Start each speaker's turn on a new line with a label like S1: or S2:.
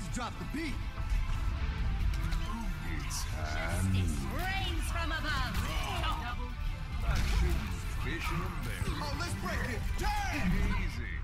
S1: to drop the beat.
S2: It's time.
S3: Rains from above.
S2: Fish in a barrel.
S1: Oh, let's break it. Damn!
S2: Easy.